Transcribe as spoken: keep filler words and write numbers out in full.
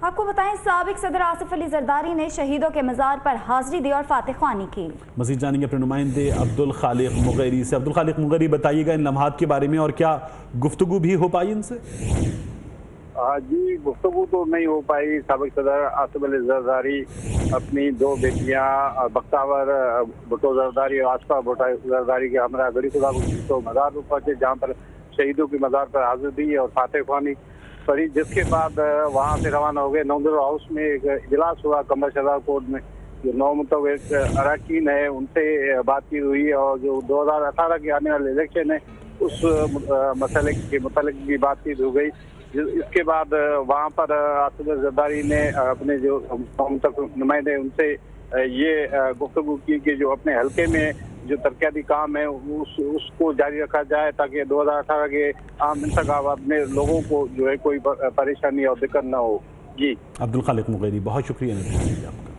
आपको बताएं, साबिक सदर आसिफ अली जरदारी ने शहीदों के मज़ार पर हाजिरी दी और फातिह ख्वानी की। मज़ीद जानेंगे अपने नुमाइंदे अब्दुल खालिक मुगैरी से। अब्दुल खालिक मुगैरी, बताइएगा इन लम्हात के बारे में और क्या गुफ्तगू भी हो पाई इनसे? जी, गुफ्तगू तो नहीं हो पाई। साबिक सदर आसिफ अली जरदारी अपनी दो बेटियां बख्तावर भुट्टो जरदारी और आसफा भुट्टो जरदारी के हमरा गड़ी खुदा तो मज़ार पर पहुंचे, जहाँ पर शहीदों की मज़ार पर हाजिर दी और फातिह ख्वानी पड़ी, जिसके बाद वहाँ से रवाना हो गए। नौदर हाउस में एक इजलास हुआ कमर शहर कोर्ट में, जो नौ मुतवक अरकान है उनसे बातचीत हुई और जो दो हज़ार अठारह के आने वाले इलेक्शन है उस मसले के मुतालिक भी बातचीत हो गई। इसके बाद वहाँ पर आसिफ जरदारी ने अपने जो नुमाइंदे उनसे ये गुफ्तगू की कि जो अपने हल्के में जो तरक्याती काम है उस उसको जारी रखा जाए, ताकि दो हज़ार अठारह के आम इंतखाबात में लोगों को जो है कोई परेशानी और दिक्कत न हो। जी, अब्दुल खालिक मुगैरी, बहुत शुक्रिया आपका।